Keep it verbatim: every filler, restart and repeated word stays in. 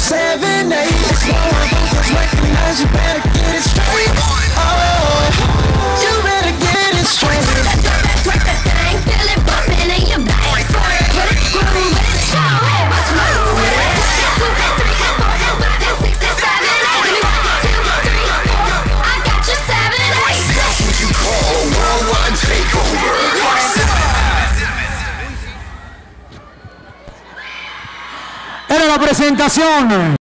seven, eight. Slow on vocals, recognize you better get it straight. Oh, you better get it straight. Twerk that thing, feel it bumping in your back. Put it through with it, show it, what's wrong with it? Two and three and four and five and six and seven, eight. Give me one, two, three, four. I got you seven, eight. That's what you call a worldwide takeover. Era la presentación.